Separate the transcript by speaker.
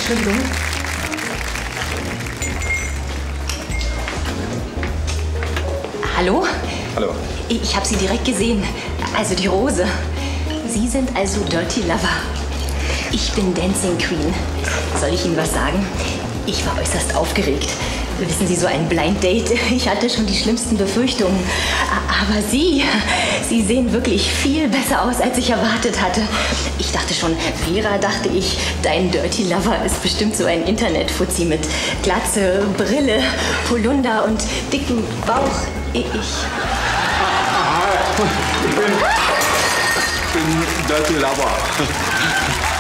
Speaker 1: Entschuldigung. Hallo?
Speaker 2: Hallo.
Speaker 1: Ich habe Sie direkt gesehen. Also die Rose. Sie sind also Dirty Lover. Ich bin Dancing Queen. Soll ich Ihnen was sagen? Ich war äußerst aufgeregt. Wissen Sie, so ein Blind Date, ich hatte schon die schlimmsten Befürchtungen. Aber Sie sehen wirklich viel besser aus, als ich erwartet hatte. Ich dachte schon, Vera, dachte ich, dein Dirty Lover ist bestimmt so ein Internetfuzzi mit Glatze, Brille, Polunder und dicken Bauch. Ich
Speaker 2: bin Dirty Lover.